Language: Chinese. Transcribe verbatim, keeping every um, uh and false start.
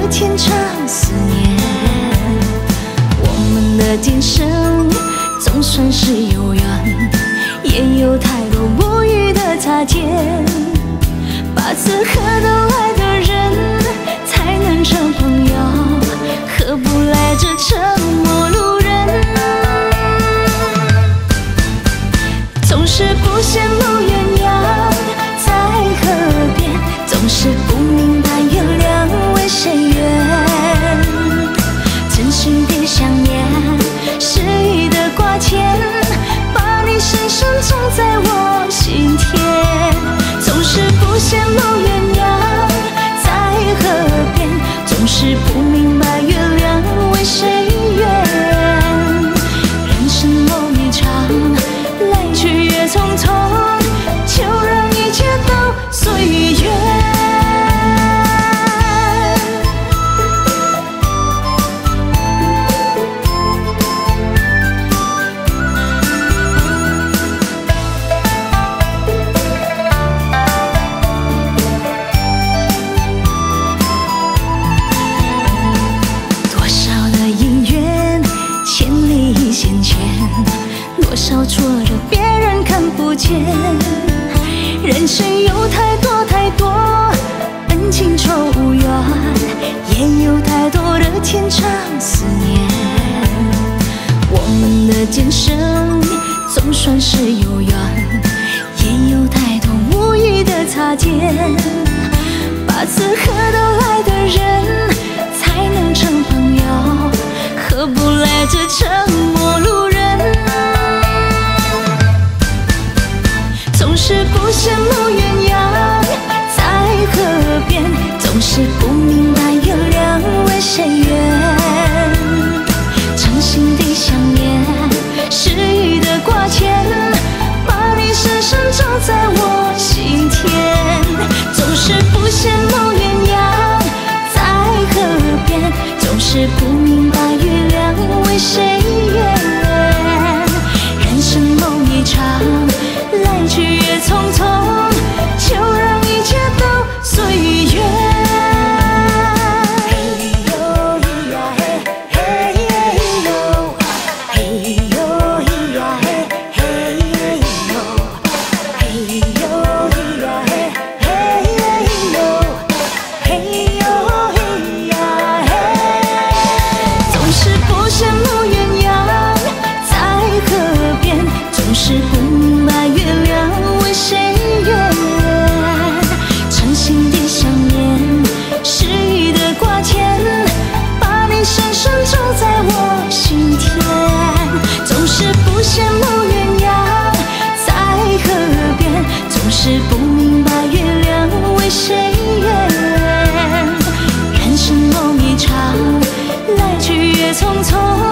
天长思念。我们的今生总算是有缘，也有太多无语的擦肩。把此刻都爱的人，才能成朋友，合不来这沉默路人。总是不羡慕鸳鸯在河边，总是不明白月亮为谁圆。真心的想念，诗意的挂牵，把你深深种在我心田。总是不羡慕鸳鸯在河边，总是不明白月亮为谁圆。人生梦一场，来去也匆匆，就让一切都随缘。多少的姻缘，千里线牵，多少挫折别人看不见。人生有太多太多恩情仇怨，也有太多的天长思念。我们的今生总算是有缘，也有太多无意的擦肩。把此刻都爱的人，才能成朋友，合不来这沉默路人。总是不羡慕鸳鸯在河边，总是不明白月亮为谁圆。真心的想念，诗意的挂牵，把你深深种在我心田。总是不羡慕鸳鸯在河边，总是不明白月亮为谁圆。人生梦一场，来去也匆匆，就让一切都随缘。总是不羡慕鸳鸯在河边，总是不明白月亮为谁圆。真心的想念，诗意的挂牵，把你深深种在我心田。总是不羡慕鸳鸯在河边，总是不明白月亮为谁圆。人生梦一场，来去也匆匆。